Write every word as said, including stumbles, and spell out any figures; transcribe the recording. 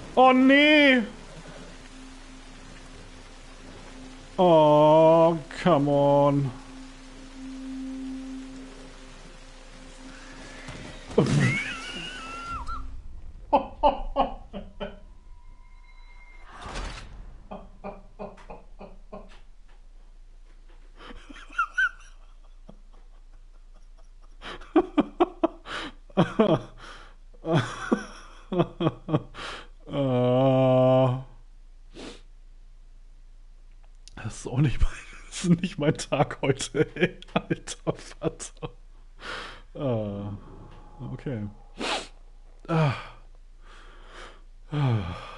Oh nee! Oh, come on. Ah, das ist auch nicht mein, das ist nicht mein Tag heute, ey. Alter Vater. Ah, okay. Ah, ah.